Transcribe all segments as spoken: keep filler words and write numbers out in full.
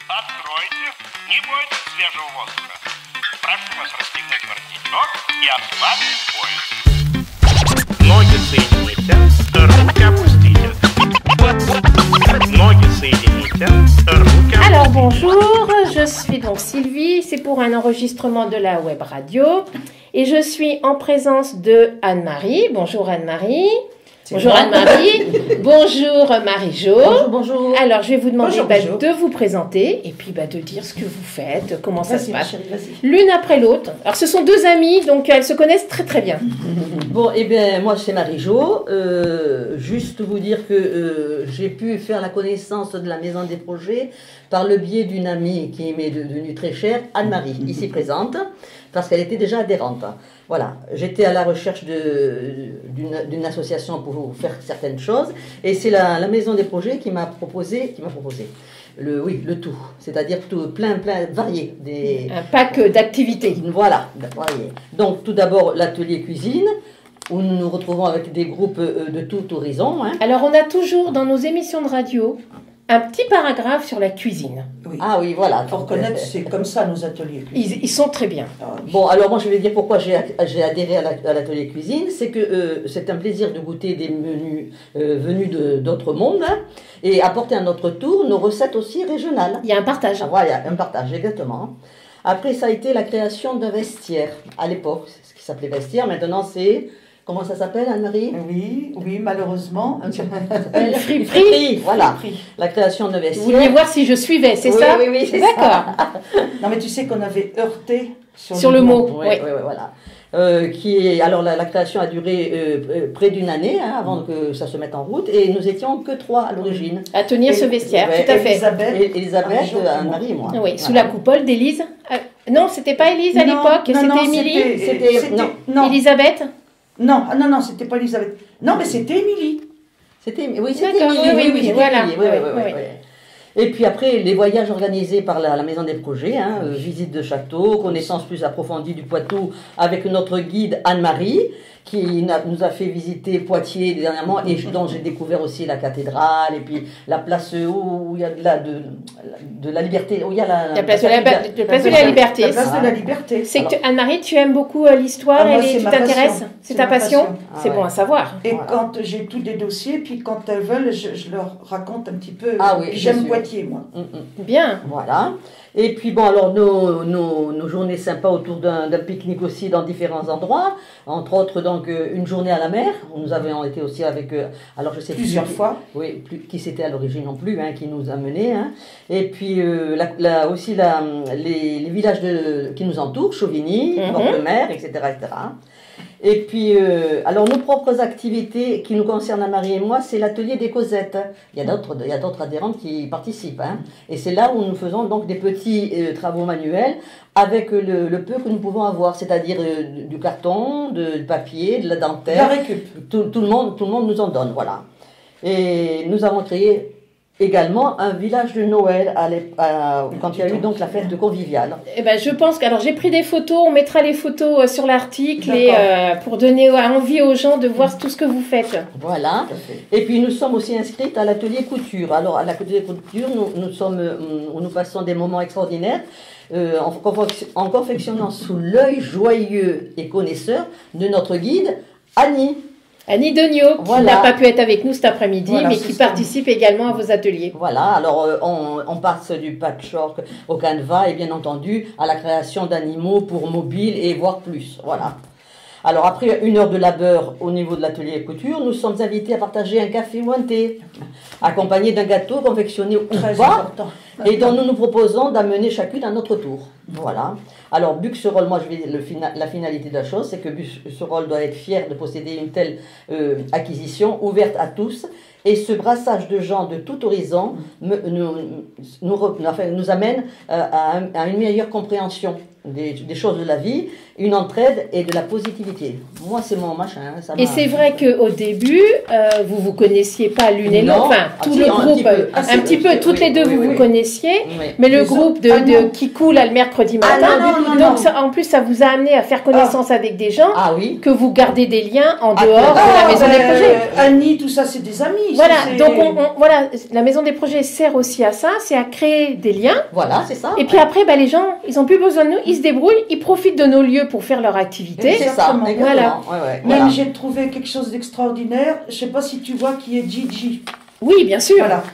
Откройте, не бойтесь свежего воздуха. Прошу вас расстегнуть воротничок и ослабить пояс. Ноги соедините, руки опустите. Ноги соедините, руки опустите. Alors bonjour, je suis donc Sylvie, c'est pour un enregistrement de la web radio et je suis en présence de Anne-Marie. Bonjour Anne-Marie. Bonjour Anne-Marie. Bonjour Marie-Jo. Bonjour, bonjour. Alors je vais vous demander Bonjour, bah, bonjour. de vous présenter et puis bah, de dire ce que vous faites, comment ça Vas-y, se ma passe. chérie, vas-y. L'une après l'autre. Alors ce sont deux amies, donc elles se connaissent très très bien. Bon, eh bien, moi, c'est Marie-Jo. Euh, juste vous dire que euh, j'ai pu faire la connaissance de la Maison des Projets par le biais d'une amie qui m'est devenue très chère, Anne-Marie, ici présente, parce qu'elle était déjà adhérente. Voilà, j'étais à la recherche de- d'une d'une association pour faire certaines choses, et c'est la, la Maison des Projets qui m'a proposé, qui m'a proposé le, oui, le tout, c'est-à-dire tout, plein, plein, varié, des, Un pack d'activités. voilà, varié. Donc, tout d'abord, l'atelier cuisine, où nous nous retrouvons avec des groupes euh, de tout horizon. Hein. Alors on a toujours dans nos émissions de radio un petit paragraphe sur la cuisine. Oui. Ah oui, voilà. Il faut reconnaître, c'est comme ça nos ateliers. Ils, ils sont très bien. Ah, oui. Bon, alors moi je vais dire pourquoi j'ai j'ai adhéré à la- à l'atelier cuisine. C'est que euh, c'est un plaisir de goûter des menus euh, venus de- d'autres mondes hein, et apporter à notre tour nos recettes aussi régionales. Il y a un partage. Ah, voilà, un partage, exactement. Après, ça a été la création d'un vestiaire. À l'époque, c'est ce qui s'appelait vestiaire. Maintenant, c'est... Comment ça s'appelle, Anne-Marie Oui, oui, malheureusement. Une friperie. friperie, voilà. Friperie. La création d'un Vous vestiaire. vouliez voir si je suivais, c'est Oui, ça? oui, oui, c'est D'accord. Non, mais tu sais qu'on avait heurté sur, Sur le mot. Oui, Oui. oui, oui, voilà. Euh, qui est, alors la, la création a duré euh, euh, près d'une année hein, avant que ça se mette en route et nous étions que trois à l'origine. À tenir Et- ce vestiaire, ouais, tout à fait. Elisabeth, Et- Elisabeth, Marie-Jo et moi. Anne-Marie et moi. Oui, Voilà. sous la coupole d'Élise. Euh, non, c'était pas Élise à Non, l'époque, non, non, c'était Émilie. C'était- c'était- non. non, Elisabeth. non, ah, non, non, c'était pas Elisabeth. Non, mais c'était Émilie. C'était, oui, c'était D'accord, Émilie, oui, oui, oui, c'était voilà. Émilie, oui, Oui, oui, oui, oui. oui. Et puis après, les voyages organisés par la, la Maison des Projets, hein, euh, visite de château, connaissance plus approfondie du Poitou avec notre guide Anne-Marie, qui n'a- nous a fait visiter Poitiers dernièrement et dont j'ai découvert aussi la cathédrale et puis la place où, où il y a de la, de, de la liberté, où il y a la, La place de la, la place de la liberté. La place Ah. de la liberté. C'est que Alors- tu- Anne-Marie, tu aimes beaucoup euh, l'histoire Ah, moi, elle est- c'est tu ma t'intéresses. passion. C'est C'est ta ma passion. passion. Ah C'est ouais. bon à savoir. Et Voilà. quand j'ai tous des dossiers, puis quand elles veulent, je, je leur raconte un petit peu. Ah oui, Puis bien j'aime sûr. Poitiers, moi. Mm, mm. Bien. Voilà. Et puis bon, alors nos, nos, nos journées sympas autour d'un d'un pique-nique aussi dans différents endroits. Entre autres, donc, euh, une journée à la mer. Où nous avions été aussi avec, euh, alors je sais Plusieurs plus, fois. Oui, plus, qui c'était à l'origine non plus, hein, qui nous a menés. Hein. Et puis euh, la, la- aussi la, les, les villages de, qui nous entourent, Chauvigny, Mhm. Port-de-Mer, et cetera, et cetera. Et puis, euh, alors nos propres activités qui nous concernent à Marie et moi, c'est l'atelier des Cosettes. Il y a d'autres, il y a d'autres adhérentes qui participent. Hein. Et c'est là où nous faisons donc des petits euh, travaux manuels avec le, le peu que nous pouvons avoir, c'est-à-dire euh, du- du carton, de, du papier, de la dentelle. La récup. Tout, tout le monde, tout le monde nous en donne, voilà. Et nous avons créé également un village de Noël à l'ép- à- quand il y a eu donc la fête de conviviale. Eh ben, je pense que alors j'ai pris des photos. On mettra les photos euh, sur l'article et D'accord. euh, pour donner euh, envie aux gens de voir tout ce que vous faites. Voilà. Tout à fait. Et puis nous sommes aussi inscrites à l'atelier couture. Alors à l'atelier couture, nous, nous, sommes, euh, nous passons des moments extraordinaires euh, en, confec- en confectionnant sous l'œil joyeux et connaisseur de notre guide Annie. Annie Degnaud, qui Voilà. n'a pas pu être avec nous cet après-midi, Voilà, mais c'est qui ça. participe également à vos ateliers. Voilà, alors euh, on, on passe du patchwork au canevas et bien entendu à la création d'animaux pour mobile et voire plus. Voilà. Alors après une heure de labeur au niveau de l'atelier couture, nous sommes invités à partager un café ou un thé, accompagné d'un gâteau confectionné au Très bas important. et dont nous nous proposons d'amener chacune à notre tour. Voilà. Alors Buxerolles, moi je vais le fina- la finalité de la chose, c'est que Buxerolles doit être fier de posséder une telle euh, acquisition ouverte à tous. Et ce brassage de gens de tout horizon me- nous, nous, re- enfin, nous amène euh, à, un- à une meilleure compréhension des, des choses de la vie, une entraide et de la positivité. Moi, c'est mon machin. hein, ça Et m'a- c'est vrai qu'au début, euh, vous vous connaissiez pas l'une et Non. l'autre, enfin Ah, tout si, le un groupe, petit peu. euh, Ah, un si, petit oui, peu, oui, toutes oui, les deux oui, vous oui, vous oui. connaissiez, Oui. mais le Les groupe autres, de, ah, de non. qui coule à le mercredi Ah, matin. non, non, non, Donc non. ça- en plus, ça vous a amené à faire connaissance avec des gens Ah oui. que vous gardez des liens en Ah, dehors de la Ah, maison ben, des projets. Annie, tout ça, c'est des amis. Voilà, c'est- donc on, on- voilà, la maison des projets sert aussi à ça, c'est à créer des liens. Voilà, c'est ça. Et puis après, bah, les gens, ils ont plus besoin de nous, ils se débrouillent, ils profitent de nos lieux pour faire leur activité. C'est ça, Exactement. exactement. Voilà. Ouais, ouais, Même voilà. j'ai trouvé quelque chose d'extraordinaire. Je sais pas si tu vois qui est Gigi. Oui, bien sûr. Voilà.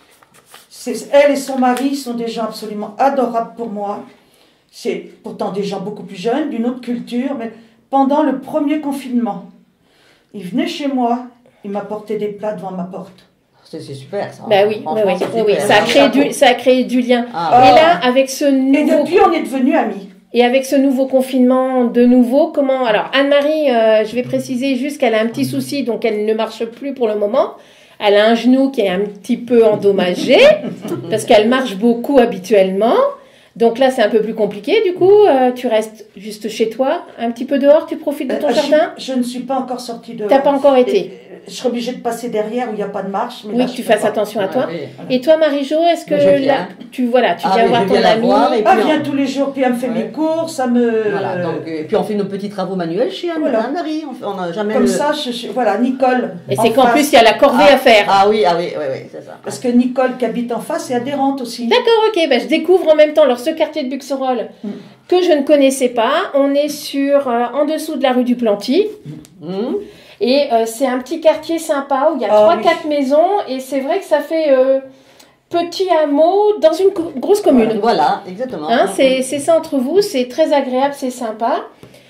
C'est- Elle et son mari sont des gens absolument adorables pour moi. C'est pourtant des gens beaucoup plus jeunes, d'une autre culture, mais pendant le premier confinement, ils venaient chez moi, ils m'apportaient des plats devant ma porte. C'est c'est super ça. Bah oui, oui, Franchement, oui, c'est oui, oui, super. ça a Un créé chapeau. du, ça a créé du lien. Ah, Et là, avec ce Et nouveau depuis, on est devenus amis. et avec ce nouveau confinement de nouveau, comment alors Anne-Marie, euh, je vais préciser juste qu'elle a un petit souci, donc elle ne marche plus pour le moment. Elle a un genou qui est un petit peu endommagé parce qu'elle marche beaucoup habituellement. Donc là, c'est un peu plus compliqué. Du coup, euh, tu restes juste chez toi, un petit peu dehors, tu profites de ton Euh, je, jardin. je ne suis pas encore sortie de. T'as pas encore été. Et, euh, Je serais obligée de passer derrière où il n'y a pas de marche. Mais Oui, là, que je tu peux fasses pas. attention à Ouais, toi. oui. Et toi, Marie-Jo, est-ce que Mais je viens. là, tu voilà, tu Ah viens oui, voir je ton viens la ami. voir et Ah, puis viens on- tous les jours, puis elle me fait Ouais. mes cours, ça me. Voilà, donc, euh, et puis on fait nos petits travaux manuels chez Anne- Voilà. Anne-Marie. On fait- On n'a jamais Comme le- ça, je, je- voilà, Nicole. Et en c'est qu'en face. plus, il y a la corvée ah, à faire. Ah oui, ah oui, oui, oui, c'est ça. Parce que Nicole qui habite en face est adhérente aussi. D'accord, ok. Ben, je découvre en même temps alors, ce quartier de Buxerolles Mm. que je ne connaissais pas. On est sur euh, en dessous de la rue du Planty. Hum. Et euh, c'est un petit quartier sympa où il y a Ah trois, oui. quatre maisons. Et c'est vrai que ça fait euh, petit hameau dans une co- grosse commune. Voilà, exactement. Hein, c'est c'est ça entre vous. C'est très agréable, c'est sympa.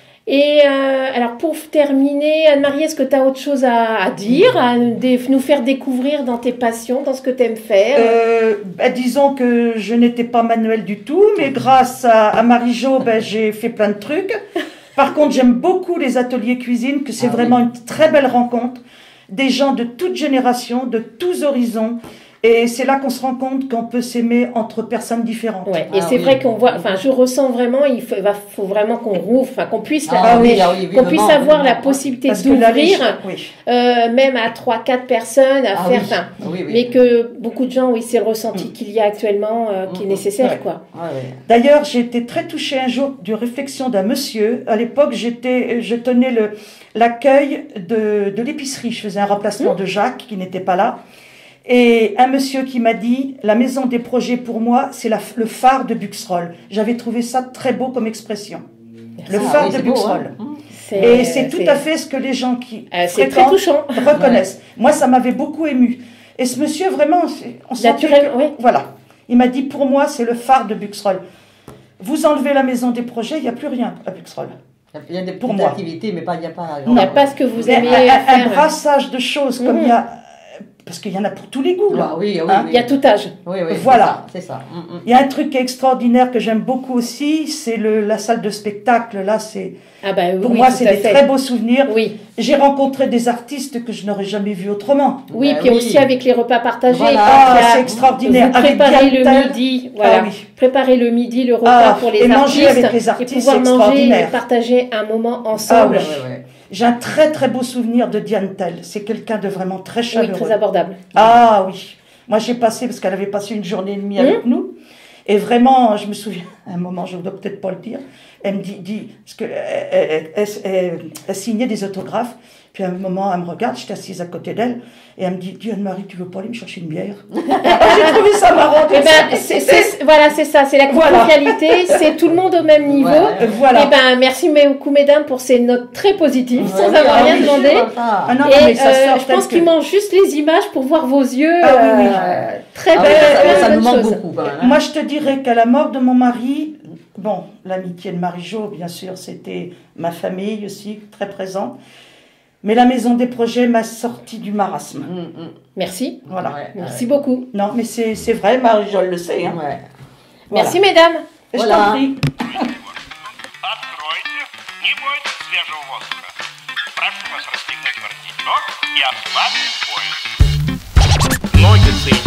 Et euh, alors pour terminer, Anne-Marie, est-ce que tu as autre chose à, à dire, à nous dé- nous faire découvrir dans tes passions, dans ce que tu aimes faire? Euh, bah, disons que je n'étais pas manuelle du tout, mais grâce à, à Marie-Jo, ben, j'ai fait plein de trucs. Par contre, j'aime beaucoup les ateliers cuisine, que c'est Ah vraiment oui. une très belle rencontre. Des gens de toutes générations, de tous horizons. Et c'est là qu'on se rend compte qu'on peut s'aimer entre personnes différentes. Ouais, et Ah c'est oui. vrai qu'on voit, enfin, je ressens vraiment, il faut, va, faut vraiment qu'on rouvre, enfin, qu'on puisse, Ah la- oui, ah oui, qu'on puisse vivement, avoir la vivement. possibilité Parce que la riche- d'ouvrir, oui. euh, même à trois, quatre personnes, à Ah faire, oui. enfin, Oui, oui. mais que beaucoup de gens, oui, c'est le ressenti qu'il y a actuellement, euh, qui est Mm, nécessaire, ouais. quoi. Ouais, ouais. D'ailleurs, j'ai été très touchée un jour d'une réflexion d'un monsieur. À l'époque, j'étais, je tenais le, l'accueil de, de l'épicerie. Je faisais un remplacement de Jacques, qui n'était pas là. Et un monsieur qui m'a dit, la maison des projets pour moi, c'est la, le phare de Buxerolles. J'avais trouvé ça très beau comme expression. Le Ah phare oui, de c'est beau, Buxerolles. hein. Et c'est tout à fait ce que les gens qui euh, c'est très fréquentent touchant. reconnaissent. Moi, ça m'avait beaucoup ému. Et ce monsieur, vraiment, c'est- on sentait Naturel, que- oui. Voilà. Il m'a dit, pour moi, c'est le phare de Buxerolles. Vous enlevez la maison des projets, il n'y a plus rien à Buxerolles. Il y a des Pour petites moi. activités, mais pas, il n'y a pas. Il n'y a pas ce que vous Mais aimez un, un- un faire. brassage de choses, comme Mhm. il y a... Parce qu'il y en a pour tous les goûts, là. Ah oui, oui, Hein, oui. Il y a tout âge. Oui, oui, Voilà. c'est ça. c'est ça. Mm, mm. Il y a un truc qui est extraordinaire que j'aime beaucoup aussi, c'est le- la salle de spectacle. Là, c'est Ah bah oui, pour moi, tout c'est à des fait. très beaux souvenirs. Oui, J'ai rencontré des artistes que je n'aurais jamais vus autrement. oui, Bah puis oui. aussi avec les repas partagés. Voilà. Ah, il y a- c'est extraordinaire. Vous Avec préparez le Diane Tell. midi, voilà. Ah oui. Préparer le midi, le repas Ah, pour les et artistes. manger avec les artistes, et pouvoir c'est manger et extraordinaire. partager un moment Ah ensemble. oui. Ouais, ouais, ouais. J'ai un très très beau souvenir de Diane Tell. C'est quelqu'un de vraiment très Oui, chaleureux. très abordable. Ah oui. Moi, j'ai passé, parce qu'elle avait passé une journée et demie avec nous. Et vraiment, je me souviens, à un moment, je ne dois peut-être pas le dire, elle me dit, dit parce qu'elle elle, elle, elle, elle signait des autographes. Puis à un moment, elle me regarde, j'étais assise à côté d'elle, et elle me dit, dis Anne-Marie, tu veux pas aller me chercher une bière? J'ai trouvé ça marrant. Eh ben, c'est, c'est- voilà, c'est ça, c'est la Voilà. convivialité, c'est tout le monde au même niveau. Ouais. Voilà. Eh ben, merci beaucoup, mesdames, pour ces notes très positives, sans Ouais, avoir ah rien oui, demandé. c'est comme ça. Ah non, Et mais ça euh, sort je tel pense que- qu'il manque juste les images pour voir vos yeux. Ah oui, oui. euh, Très Ah belle, oui, ça, plein ça de nous bonnes manque choses. beaucoup quand même. hein. Moi, je te dirais qu'à la mort de mon mari, bon, l'amitié de Marie-Jo, bien sûr, c'était ma famille aussi, très présente. Mais la maison des projets m'a sorti du marasme. Mm, mm. Merci, Voilà. Ouais, merci beaucoup. Non, mais c'est c'est vrai, Marie-Jo le sait. Hein. ouais. Merci, mesdames. Je Voilà. t'en prie. Откройте, не бойтесь свежего воздуха. Прошу вас расстегнуть воротничок и ослабить пояс. Ноги соедините.